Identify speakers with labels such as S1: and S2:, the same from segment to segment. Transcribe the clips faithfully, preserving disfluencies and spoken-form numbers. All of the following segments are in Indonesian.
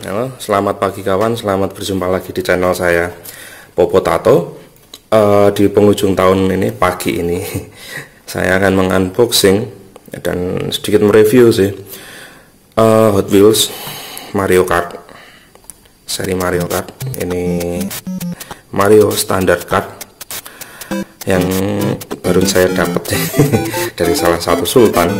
S1: Halo, selamat pagi kawan, selamat berjumpa lagi di channel saya Popotato. uh, Di penghujung tahun ini, pagi ini saya akan mengunboxing dan sedikit mereview sih uh, Hot Wheels Mario Kart, seri Mario Kart. Ini Mario Standard Kart yang baru saya dapat dari salah satu sultan.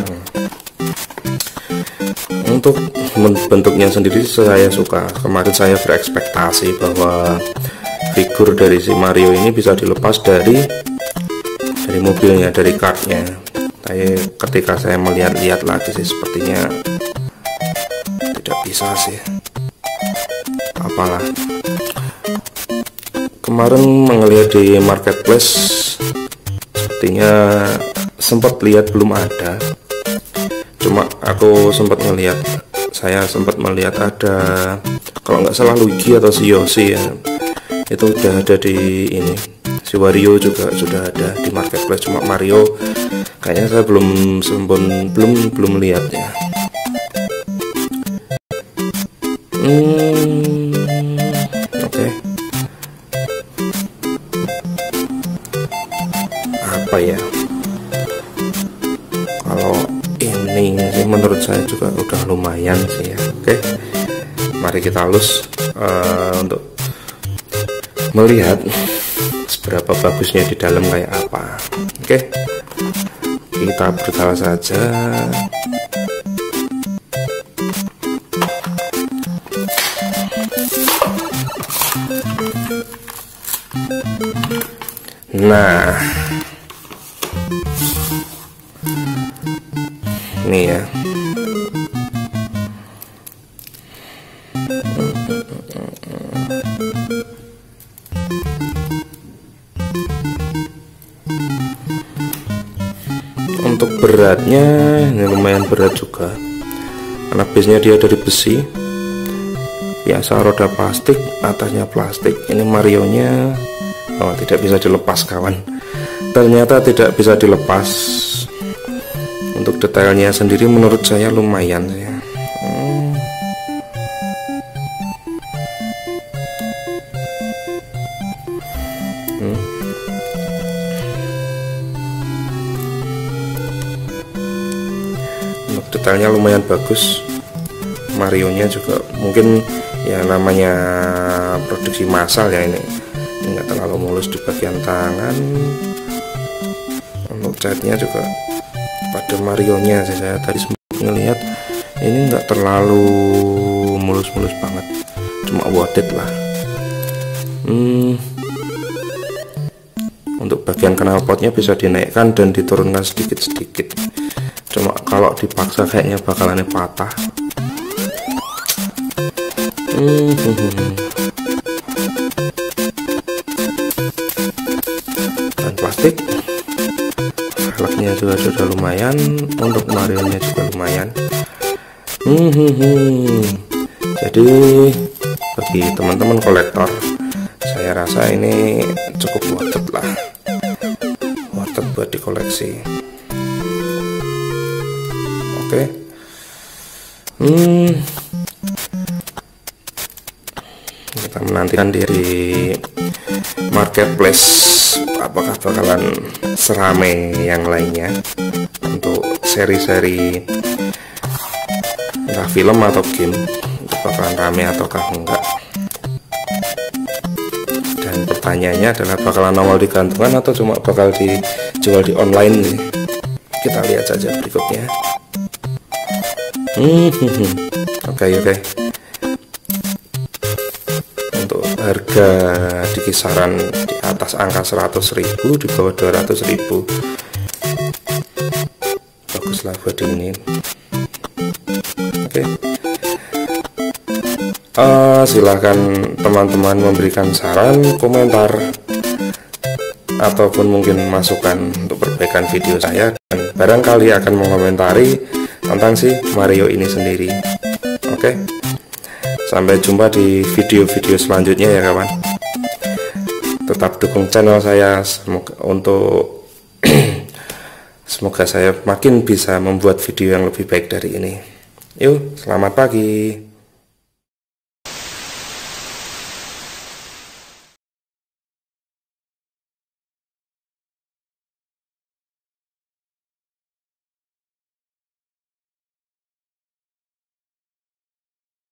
S1: Untuk bentuknya sendiri saya suka. Kemarin saya berekspektasi bahwa figur dari si Mario ini bisa dilepas dari dari mobilnya, dari kartnya. Tapi ketika saya melihat-lihat lagi sih sepertinya tidak bisa sih. Apalah, kemarin melihat di marketplace sepertinya sempat lihat belum ada. Cuma aku sempat melihat, saya sempat melihat ada, kalau nggak salah Luigi atau si Yoshi ya, itu udah ada di ini. Si Wario juga sudah ada di marketplace. Cuma Mario kayaknya saya belum sempun belum belum lihat ya. Hmm, oke. Okay. Apa ya? Kalau ini sih menurut saya juga udah lumayan sih ya. Oke, mari kita halus uh, untuk melihat seberapa bagusnya di dalam kayak apa. Oke, kita berkala saja. Nah, ini ya. Untuk beratnya ini lumayan berat juga, karena base-nya dia dari besi. Biasa roda plastik, atasnya plastik. Ini Mario-nya oh, tidak bisa dilepas kawan. Ternyata tidak bisa dilepas. Untuk detailnya sendiri menurut saya lumayan ya. Hmm. Hmm. Untuk detailnya lumayan bagus. Mario-nya juga mungkin ya namanya produksi massal ya, ini nggak terlalu mulus di bagian tangan. Untuk catnya juga pada Mario-nya sih, saya tadi sempat ngelihat ini nggak terlalu mulus-mulus banget, cuma worth it lah. Hmm. Untuk bagian knalpotnya bisa dinaikkan dan diturunkan sedikit-sedikit, cuma kalau dipaksa kayaknya bakalannya patah. Hmm. Dan plastik velgnya juga sudah lumayan. Untuk Mario nya juga lumayan. Hmm. Jadi bagi teman-teman kolektor, saya rasa ini cukup worth it lah, worth it buat dikoleksi. Oke. Okay. Hmm. Kita menantikan dari marketplace apakah bakalan serame yang lainnya untuk seri-seri entah film atau game, itu bakalan rame ataukah enggak. Dan pertanyaannya adalah bakalan nongol di gantungan atau cuma bakal dijual di online nih. Kita lihat saja berikutnya. Hmm, oke oke. Untuk harga di kisaran di atas angka seratus ribu, di bawah dua ratus ribu. Baguslah buat ini. Oke. Uh, silahkan teman-teman memberikan saran, komentar, ataupun mungkin masukan untuk perbaikan video saya, dan barangkali akan mengomentari tentang si Mario ini sendiri. Oke. Sampai jumpa di video-video selanjutnya ya kawan. Tetap dukung channel saya semoga untuk semoga saya makin bisa membuat video yang lebih baik dari ini. Yuk, selamat pagi.